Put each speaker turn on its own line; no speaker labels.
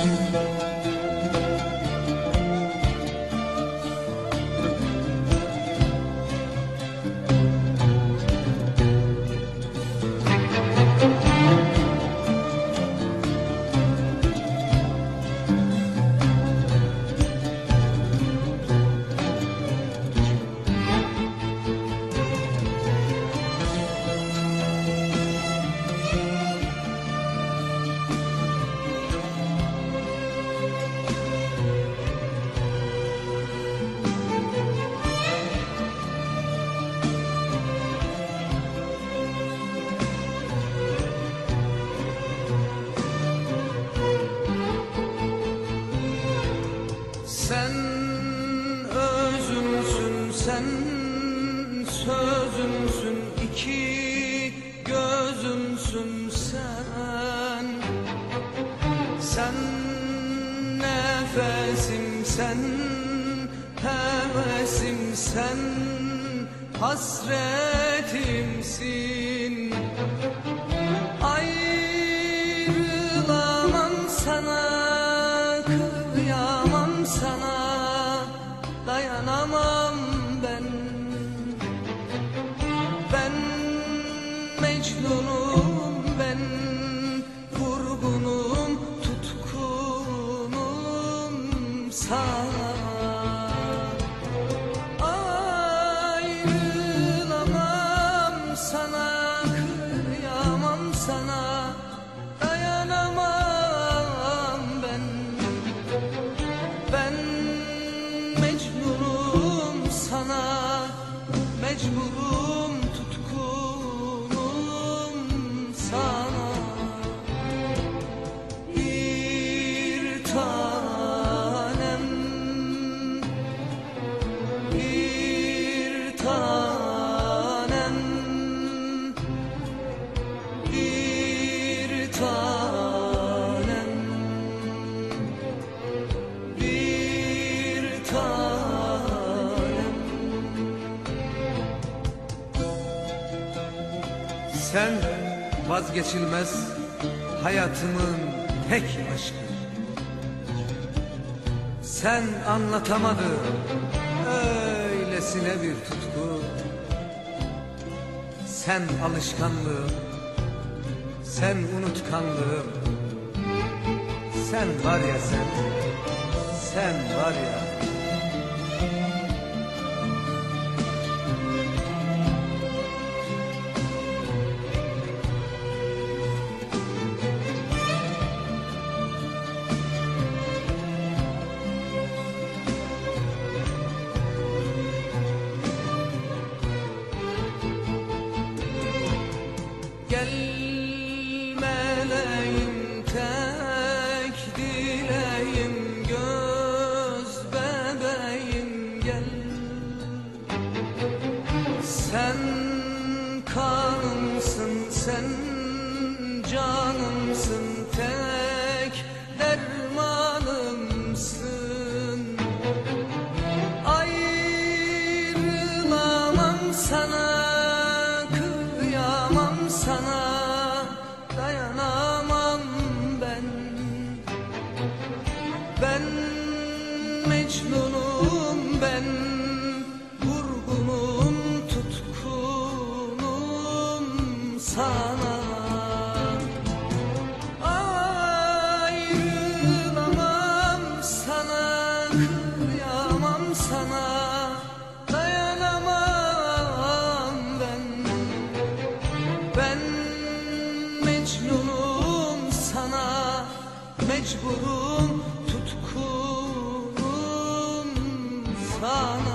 Sen özümsün, sen sözümsün, iki gözümsün sen. Sen nefesim, sen hevesim, sen hasretimsin. Ayrılamam sana, kıyamam sana, dayanamam ben. Ben Mecnunum, ben vurgunum, tutkunum sana. Ayrılamam sana, kıyamam sana, dayanamam ben. Ben Mecnunum sana, mecburum, tutkunum sana. Bir tanem, bir tanem, bir tanem, bir tanem. Sen vazgeçilmez hayatımın tek aşkı. Sen anlatamadın öylesine bir tutku. Sen alışkanlığım, sen unutkanlığım. Sen var ya sen var ya. Gel meleğim, tek dileğim, göz bebeğim gel. Sen kanımsın, sen canımsın, tek dermanımsın. Ayrılamam sana, kıyamam sana, dayanamam ben. Ben Mecnunum, ben vurgunum, tutkunum sana. Ayrılamam sana, kıyamam sana, dayanamam ben. Ben Mecnunum sana, mecburum, tutkunum sana.